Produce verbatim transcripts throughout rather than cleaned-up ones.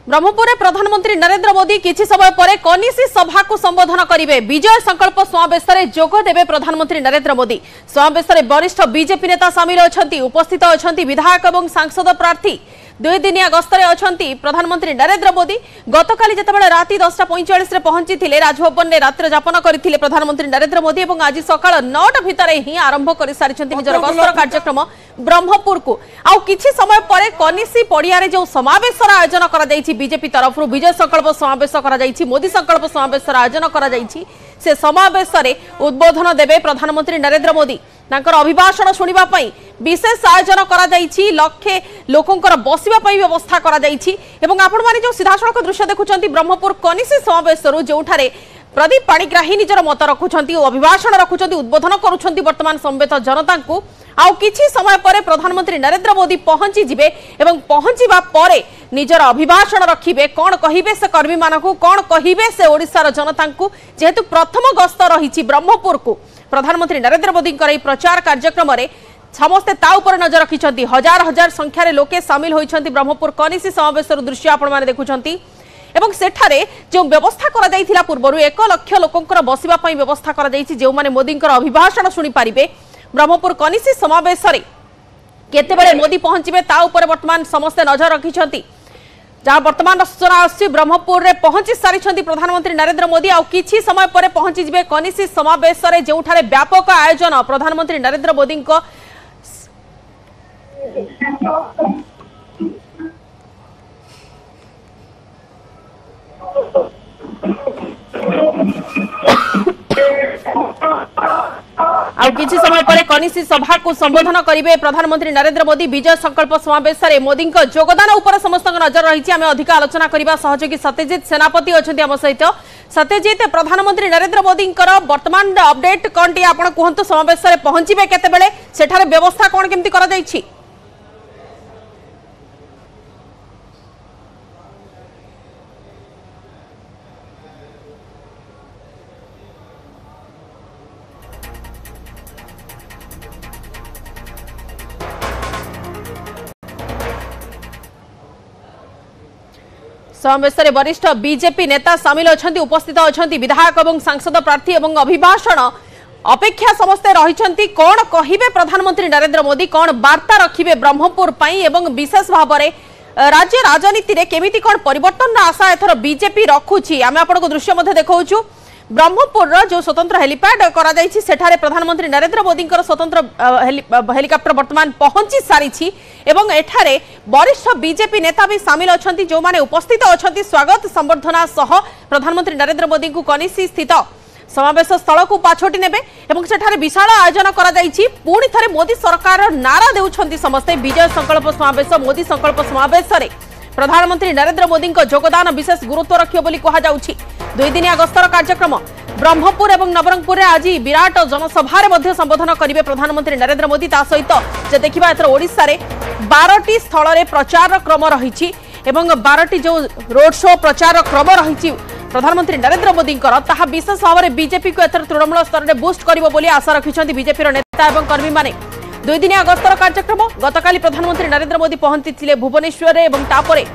ब्रह्मपुर में प्रधानमंत्री नरेंद्र मोदी किछि समय पर कनिसी सभा को संबोधन करेंगे। विजय संकल्प समावेश में जोग देवे प्रधानमंत्री नरेंद्र मोदी। समावेश में वरिष्ठ बीजेपी नेता सामिल अछंती, उपस्थित अछंती विधायक और सांसद प्रार्थी। दुई दिनिया गस्तरे अछंती प्रधानमंत्री नरेंद्र मोदी। गतकाली जेतेबेले राति दसटा पैंचाश पहुंची राजभवन में रात्र जापन करथिले प्रधानमंत्री नरेंद्र मोदी और आज सकाळ नौटा भितर ही आरंभ कर सारी निजर गस्तर कार्यक्रम ब्रह्मपुर को। आउ किछि समय पर कनिसी पड़िया रे जो समावेश आयोजन करा जायछि बीजेपी तरफ विजय संकल्प समावेश करा जायछि, मोदी संकल्प समावेश आयोजन करा जायछि। से समावेश रे उद्बोधन देवे प्रधानमंत्री नरेंद्र मोदी। तांकर अभिभाषण सुनिबा पई विशेष आयोजन करा जायछि, लक्षे लोकंकर बसिबा पई व्यवस्था करा जायछि। एवं आपण माने जो सीधासळख दृश्य देखुचंती ब्रह्मपुर कनिसी समावेश रु जोठारे प्रदीप पाणिग्राही निजर मत रखुचंती, अभिभाषण रखुचंती, उद्बोधन करूचंती वर्तमान समवेत जनता को। आउ किछि समय पर प्रधानमंत्री नरेंद्र मोदी पहुंची जिबे एवं पहुंचीबा परे निजर अभिभाषण रखिबे। कोन कहिबे से कर्मी मानकु, कोन कहिबे से ओडिसार जनता को। जेहेतु प्रथम गस्त रहिछि ब्रह्मपुर को प्रधानमंत्री नरेंद्र मोदी प्रचार कार्यक्रम में समस्ते ता उपर नजर रखिछंती। हजार हजार संख्यार लोके सामिल होइछंती ब्रह्मपुर कनिसी समावेश दृश्य आपण माने देखुछंती। एवं सेठारे जो व्यवस्था करा जायथिला पूर्वरु एक लाख लोकंकर बसिबा पई व्यवस्था करा जायछि, जे माने मोदींकर अभिभाषण सुनि पारिबे। ब्रह्मपुर कनिसी समावेश रे केतेबेले मोदी पहुंचीबे ता उपर वर्तमान समस्ते नजर रखिछंती। जहाँ वर्तमान सूचना आसी ब्रह्मपुर रे पहुंची सारी प्रधानमंत्री नरेंद्र मोदी। आउ किछि समय पर पहुंची जिबे कनिसी समावेश रे जोठारे व्यापक आयोजन प्रधानमंत्री नरेंद्र मोदी को आ किछि समय पर कनिसी सभा को संबोधन करेंगे प्रधानमंत्री नरेंद्र मोदी। विजय संकल्प समावेश में मोदी योगदान उपर समस्त नजर रही। आम अधिक आलोचना करने सहयोगी सत्यजित सेनापति अच्छा आम सहित। सत्यजित, प्रधानमंत्री नरेंद्र मोदी वर्तमान अपडेट कौन टी आप कहतु, समावेश में पहुंचे केतेबेले, सेठारे व्यवस्था कौन केमती करा जायछि? समावेश में वरिष्ठ बीजेपी नेता सामिल अछंती, उपस्थित अछंती विधायक और सांसद प्रार्थी एवं अभिभाषण अपेक्षा समस्ते रहिछंती। कौन कहिबे प्रधानमंत्री नरेंद्र मोदी, कौन वार्ता रखिबे ब्रह्मपुर पई एवं विशेष भाव में राज्य राजनीति रे केमिति कौन परिवर्तन आशा एथर बीजेपी रखुछि। आमे आपनको दृश्य मध्ये देखौछु। ब्रह्मपुर जो स्वतंत्र हेलीपैड करा जायछि, सेठारे प्रधानमंत्री नरेंद्र मोदी स्वतंत्र हेलिकॉप्टर वर्तमान पहुंची सारी एवं एठारे वरिष्ठ बीजेपी नेता भी सामिल अछंती, जो माने उपस्थित अछंती। स्वागत संबर्धना सह प्रधानमंत्री नरेंद्र मोदी को कनिसी स्थित समावेश स्थल को पाछोटी नेबे एवं सेठारे विशाल आयोजन करा जायछि। पुणी थरे मोदी सरकार नारा देउछंती समस्ते। विजय संकल्प समावेश, मोदी संकल्प समावेश रे प्रधानमंत्री नरेंद्र मोदी योगदान विशेष गुरुत्व रखियो बोली कहा जाउछि। दुई दिनिया गस्तर कार्यक्रम ब्रह्मपुर एवं नवरंगपुर में आज विराट जनसभा संबोधन करेंगे प्रधानमंत्री नरेंद्र मोदी। ता सहित जे देखिबा एथर ओडिसा रे बारटी स्थल रे प्रचार क्रम रही एवं बारटी जो रोड शो प्रचार क्रम रही प्रधानमंत्री नरेंद्र मोदी ताहा विशेष भाव में बीजेपी को एथर तृणमूल स्तर में बूस्ट करिवो बोली आशा रखिछंती बीजेपी नेता एवं कर्मी माने। दुई दिनिया गस्तर कार्यक्रम गतकाली प्रधानमंत्री नरेंद्र मोदी पहुंची भुवनेश्वर एवं तापरे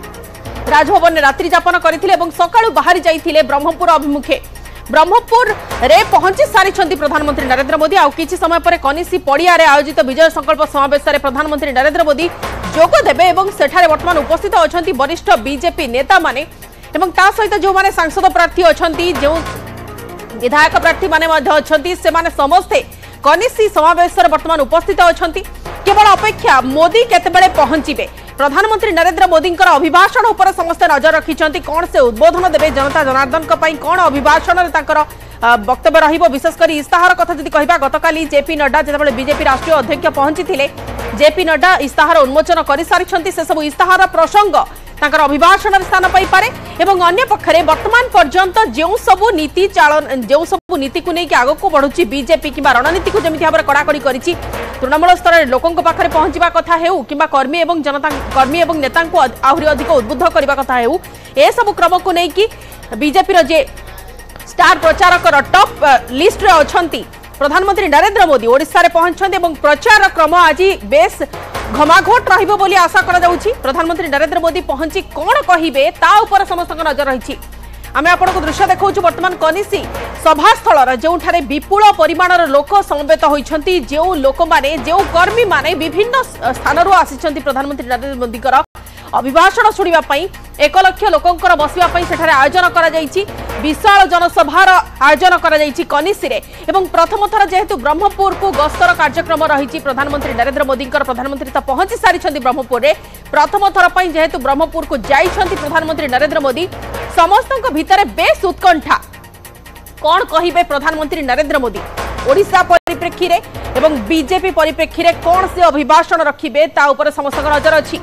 राजभवन में रात्रि जापन करथिले एवं सकाळु बाहरी जाइथिले ब्रह्मपुर अभिमुखे। ब्रह्मपुर रे पहुंची सारी प्रधानमंत्री नरेंद्र मोदी। आउ किछि समय पर कनिसी पड़िया रे आयोजित विजय संकल्प समावेश में प्रधानमंत्री नरेंद्र मोदी जोग देबे एवं सेठारे वर्तमान उपस्थित अछंती वरिष्ठ बीजेपी नेता माने एवं ता सहित जो माने सांसद प्रार्थी अछंती, जो विधायक प्रार्थी माने मध्ये अछंती, से माने समस्ते कनिसी समावेश में वर्तमान उपस्थित अछंती। केवल अपेक्षा मोदी केतेबेले पहुंचीबे। प्रधानमंत्री नरेंद्र मोदी अभिभाषण उपर समस्त नजर रखिछंती। कौन से उद्बोधन देवे जनता जनार्दन पई, कौन अभिभाषण रे तांकर वक्तव्य रहिबो। विशेषकर इस्ताहार कथा जदि कहिबा, गतकाली जेपी नड्डा जेतेबेले बीजेपी राष्ट्रीय अध्यक्ष पहुंचीथिले, जेपी नड्डा इस्ताहार उन्मोचन कर सारिछंती। से सब इस्ताहार प्रसंग तांकर अभिभाषण स्थान पाई पारे एवं अन्य पक्षरे वर्तमान पर्यंत जो सबु नीति चालन, जो सबु नीति को लेकिन आगक बढ़ुची बीजेपी कि रणनीति को जमी भाव में कड़ाकड़ी करिछि। तृणमूल स्तर में लोकों पाखे पहुंचा कथा हेउ कि कर्मी एवं जनता कर्मी एवं नेता को आहरी अधिक उद्बुद्ध करने कथा हेउ, ए सब क्रम को लेकिन बीजेपी जे स्टार प्रचारक टॉप लिस्ट रे अछंती प्रधानमंत्री नरेंद्र मोदी ओडिशा रे पहुंचछन्ते एवं प्रचार क्रम आज बेस घमाघोट रहिबो बोली आशा करा जाउछि। प्रधानमंत्री नरेंद्र मोदी पहुंची कोन कहिबे ता ऊपर समस्त नजर रहिछि। आमे आपनको दृश्य देखाउछु वर्तमान कनिसी सभास्थल जोठारे विपुल परिमाणर लोक समवेत होइछंती। जो लोक माने जो कर्मी माने विभिन्न स्थानरू आसिछंती प्रधानमंत्री नरेंद्र मोदी कर अभिभाषण शुणिबा पई एक लाख लोकंकर बसिबा पई सेठारे आयोजन करा जाइछि। विशाल जनसभार आयोजन करा जाइछि कनिसी रे एवं प्रथम थर जेहेतु ब्रह्मपुर को गस्तर कार्यक्रम रहिछि प्रधानमंत्री नरेंद्र मोदी प्रधानमंत्री तो पहुंची सारिछंती ब्रह्मपुर रे प्रथम थर पई जेहेतु ब्रह्मपुर को जाइछंती प्रधानमंत्री नरेंद्र मोदी समस्तक भितरे बेस उत्कंठा कौन कहिबे प्रधानमंत्री नरेंद्र मोदी ओडिशा परिप्रेक्षी रे एवं बीजेपी परिप्रेक्षी रे कौन से अभिभाषण रखिबे ता ऊपर समस्त नजर अछि।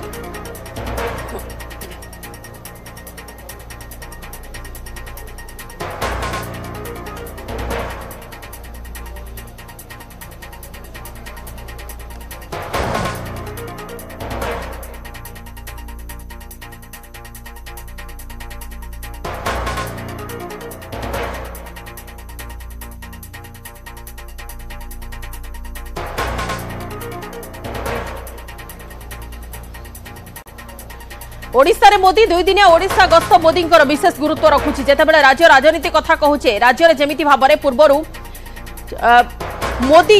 ओडिशा रे मोदी दुई दिनिया ओडिशा गस्त मोदी विशेष गुरुत्व रखुछि। जेतेबेले राज्य राजनीति कथा कहूचे राज्य जेमिति भाबरे पूर्वरु मोदी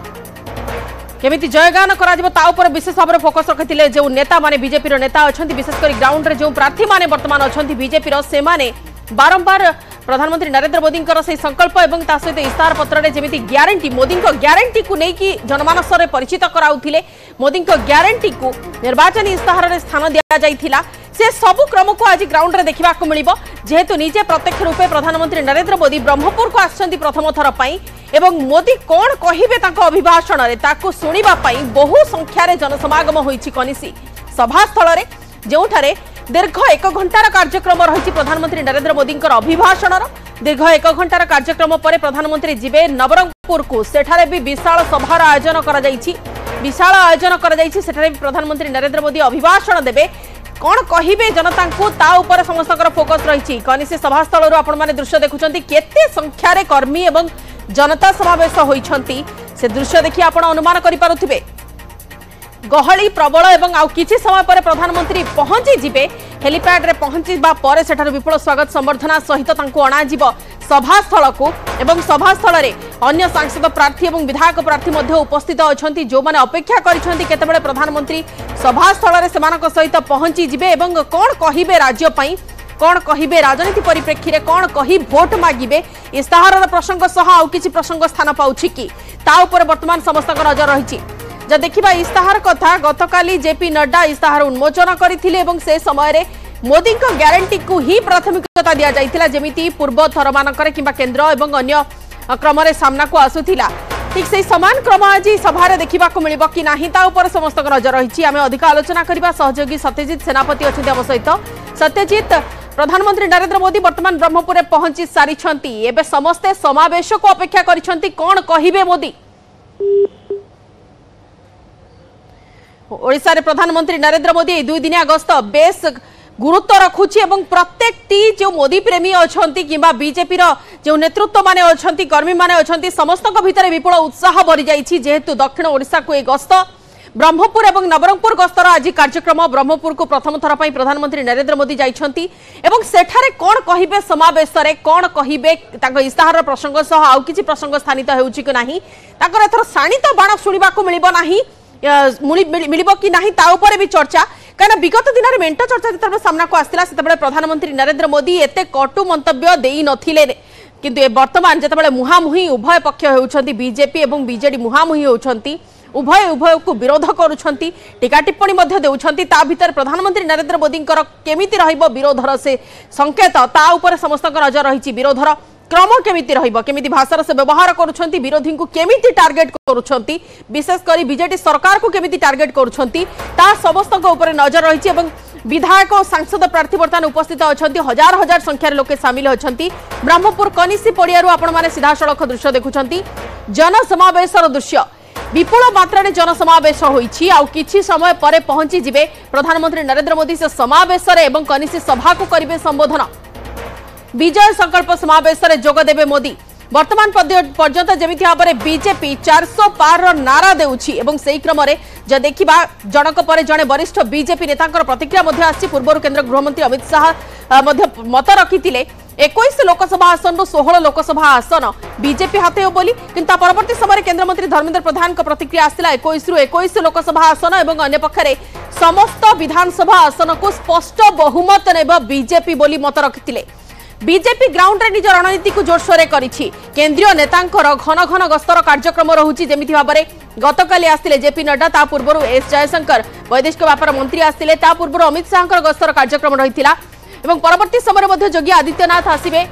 केमिति जयगान करा जिवो ता ऊपर विशेष भाव फोकस रखिथिले। जो नेता माने बीजेपी रो नेता अछंती विशेषकर ग्राउंड रे जो प्रार्थी माने वर्तमान अछंती बीजेपी रो से माने बारंबार प्रधानमंत्री नरेंद्र मोदी से संकल्प एवं ता सहित इस्तार पत्र रे जेमिति ग्यारंटी मोदी ग्यारंटी को लेकी जनमानस रे परिचित कराउथिले। मोदी ग्यारंटी को निर्वाचन इस्ताहार रे स्थान दिया जाइथिला। से सबु क्रम को आज ग्राउंड रे देखा मिलिबो जेहेतु निजे प्रत्यक्ष रूपे प्रधानमंत्री नरेंद्र मोदी ब्रह्मपुर को आछंती प्रथम थर पई एवं मोदी कौन कहिबे ताको अभिभाषण रे ताको सुनिबा पई बहु संख्या रे जनसमागम होईछि कनिसी सभास्थल रे जोठारे दीर्घ एक घंटार कार्यक्रम रही प्रधानमंत्री नरेंद्र मोदी अभिभाषण दीर्घ एक घंटार कार्यक्रम पर प्रधानमंत्री जीवे नवरंगपुर को सेठारे भी विशाल सभार आयोजन करा जाइछि। विशाल आयोजन करा जाइछि सेठारे भी प्रधानमंत्री नरेंद्र मोदी अभिभाषण देबे कौन कहिबे जनता को ता ऊपर समस्त फोकस रही। कनिसी सभास्थल आपण माने दृश्य देखुछंती केते संख्या रे कर्मी एवं जनता समावेश होइछंती से दृश्य देखि आपण अनुमान करि पारुथिबे। गहली प्रबल एवं आउ किछि समय पर प्रधानमंत्री पहुंची जिबे हेलीपैड रे पहुंचीबा पर सेठार विपुल स्वागत संबर्धना सहित तांको अणा जिवो सभास्थल को एवं सभास्थल रे अन्य सांसद प्रार्थी एवं विधायक प्रार्थी मध्ये उपस्थित अछंती जो माने अपेक्षा करिसंती केतेबेले प्रधानमंत्री सभास्थल रे सेमानक सहित पहुंची जिबे एवं कोन कहिबे राज्य पई कौन कहिबे राजनीति परिप्रेक्षी रे कौन कही भोट मागिबे इस्ताहार प्रसंग सह आउ किछि प्रसंग स्थान पाउछि कि ता ऊपर वर्तमान समस्त नजर रहिछि। जब देखिबा इस्ताहार कथा गतकाली जेपी नड्डा इस्ताहार उन्मोचन करथिले एवं से समय रे मोदी को ग्यारंटी को ही प्राथमिकता दिया जाइथिला जेमिति पूर्व थर मानकर किबा केंद्र एवं अन्य क्रम रे सामना को आसुथिला। ठीक से समान क्रम आज सभा रे देखिबा को मिलिबो कि नाही ता ऊपर समस्त नजर रहिछि। आमे अधिक आलोचना करिबा सहयोगी सत्यजित सेनापति अछथि हम सहित। सत्यजित प्रधानमंत्री नरेंद्र मोदी वर्तमान ब्रह्मपुर में पहुंची सारी एबे समस्ते समावेश को अपेक्षा करिसेंती कौन कहिबे मोदी। ओडिशा रे प्रधानमंत्री नरेंद्र मोदी दुई दिनिया गस्त बेस गुरुत्व रखुछि एवं प्रत्येक टी जो मोदी प्रेमी अछंती किबा बीजेपी रो जो नेतृत्व माने अछंती कर्मी माने अछंती समस्तक भितर विपुल उत्साह भरि जाइछि जेहेतु दक्षिण ओडिशा को ए गस्त ब्रह्मपुर एवं नवरंगपुर गस्तर आज कार्यक्रम ब्रह्मपुर को प्रथम थर पई प्रधानमंत्री नरेंद्र मोदी जाइछंती एवं सेठारे कोन कहिबे समावेश रे कोन कहिबे ताको इस्ताहार प्रसंग सह आउ किछि प्रसंग स्थानित हेउछि कि नाही ताकर एथर साणित बाण सुनिबा को मिलिबो नाही मिलिबो कि नाही ता ऊपर भी चर्चा कारण विगत दिन में मेंट चर्चा जिते सामना को आसला से प्रधानमंत्री नरेंद्र मोदी एते कटु मंतव्य देई नथिले किंतु ए वर्तमान जेतेबेले मुहामुही उभय पक्ष होउछंती बीजेपी एवं बीजेडी मुहामुही होउछंती उभय उभय को विरोध करुछंती टीका टिप्पणी मध्य देउछंती ता भीतर प्रधानमंत्री नरेंद्र मोदी केमिति रहिबो विरोधर से संकेत ता ऊपर समस्त नजर रहिछि। विरोधर क्रम केमिति रहिबो केमिति भाषार से व्यवहार करुछंती विरोधी को केमिति टार्गेट करुछंती विशेष करी बीजेडी सरकार को केमिति टार्गेट करुछंती ता समस्त ऊपर नजर रहिछि एवं विधायक और सांसद प्रार्थी बर्तमान उपस्थित अछंती हजार हजार संख्यार लोके सामिल अछंती। ब्रह्मपुर कनिसी पड़ियारू आपण माने सीधा सड़क दृश्य देखुछंती जनसमावेशर दृश्य विपुल मात्रा जनसमावेश होईछि आउ किछि समय परे पहुंची जिबे प्रधानमंत्री नरेंद्र मोदी से समावेश रे एवं कनिसी सभा को करिवे संबोधन। विजय संकल्प समावेश रे जोग देबे मोदी वर्तमान पर्यंत जमी भाव में बीजेपी चार सौ पार नारा देउछि एवं सेही क्रम रे ज देखिबा जनक पर जने वरिष्ठ बीजेपी नेता प्रतिक्रिया आसी पूर्व केंद्र गृहमंत्री अमित शाह मत रखिथिले इक्कीस लोकसभा आसन रु सोलह लोकसभा आसन बीजेपी हाते बोली किंतु परवर्ती समय केंद्र मंत्री धर्मेंद्र प्रधान प्रतिक्रिया आसला इक्कीस रु इक्कीस लोकसभा आसन और अन्य पक्षरे समस्त विधानसभा आसन को स्पष्ट बहुमत नेब बीजेपी बोली मत रखिथिले। बीजेपी ग्राउंड रे निज रणनीति को जोरसोरे करिछि। केंद्रीय नेतांकर घन घन गस्तर कार्यक्रम रहुछि जेमिति भाव में गतकाली आस्तिले जेपी नड्डा ता पूर्व एस जयशंकर वैदेशिक व्यापार मंत्री आस्तिले ता पूर्व अमित शाहंकर गस्तर कार्यक्रम रहिथिला एवं परवर्ती समय मध्ये योगी आदित्यनाथ आसिबे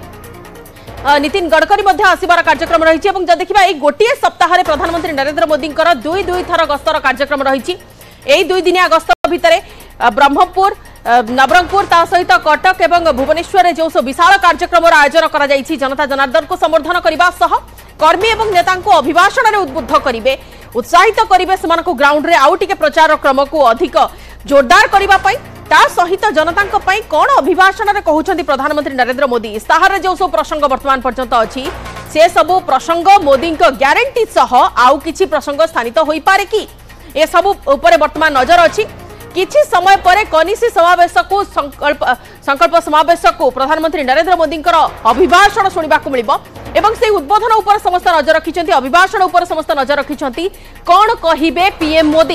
नितिन गडकरी मध्ये आसिबार कार्यक्रम रहिछि एवं ज देखिबा ए गोटिए सप्ताह रे प्रधानमंत्री नरेंद्र मोदींकर दुई दुई थर गस्तर कार्यक्रम रहिछि। एई दुई दिनिया गस्त भितरे ब्रह्मपुर नवरंगपुर ता सहित कटक एवं भुवनेश्वर जो सब विशाल कार्यक्रम आयोजन करा जायछि। जनता जनार्दन को समर्थन करबा सह कर्मी एवं नेता को अभिभाषण रे उद्बुद्ध करिवे उत्साहित करिवे सेमानकु ग्राउंड रे आउ टिके प्रचार क्रम को अधिक जोरदार करबा पई ता सहित जनता पई कोन अभिभाषण रे कहउछंती प्रधानमंत्री नरेंद्र मोदी इस्ताहार जो सब प्रसंग वर्तमान पर्यंत अछि से सब प्रसंग मोदी को ग्यारंटी सह आउ किछि प्रसंग स्थानित होई पारे कि ए सब ऊपर वर्तमान नजर अछि। किछि समय पर कनिसी समावेश को संकल्प संकल्प समावेश को प्रधानमंत्री नरेंद्र मोदी अभिभाषण शुणा मिलिबो एवं से उद्बोधन उपर समस्त नजर रखिछंती अभिभाषण उपर समस्त नजर रखिछंती कोन कहिबे पीएम मोदी।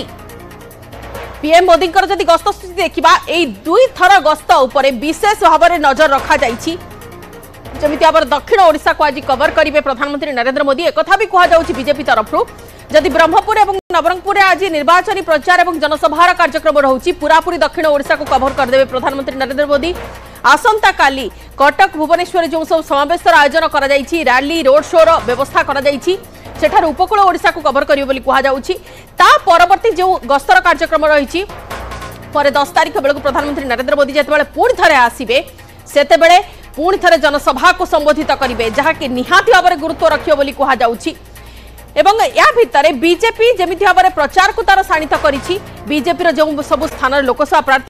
पीएम मोदी जदि गस्त स्थिति देखा यही दुई थर गस्त उपर विशेष भाव में नजर रखा जाइछि। जमिति आबर दक्षिण ओडिशा को आज कवर करिवे प्रधानमंत्री नरेंद्र मोदी एकथा भी कहा बीजेपी तरफ जदि ब्रह्मपुर और नवरंगपुर आज निर्वाचनी प्रचार और जनसभार कार्यक्रम रहुछि पूरापूरी दक्षिण ओडिशा को कवर करदेवे प्रधानमंत्री नरेंद्र मोदी। आसंता काली कटक भुवनेश्वर जो सब समावेश आयोजन करा जाइछि रैली रोड शोर व्यवस्था करा जाइछि सेठार उपकूल ओडिशा को कवर करिवे बोली कहा जाउछि। ता परवर्ती जो गस्तर कार्यक्रम रहिछि पर दस तारिख बेलू प्रधानमंत्री नरेंद्र मोदी जेतेबेले पुणी थरे आसिबे सेतेबेले पुणी थरे जनसभा को संबोधित करिवे जहाकि निहाती भाव में गुरुत्व रखियो बोली कहा जाउछि। एवं या भितर बीजेपी जेमिति भाव में प्रचार को तार शाणित करिछि बीजेपी जो सब स्थान लोकसभा प्रार्थी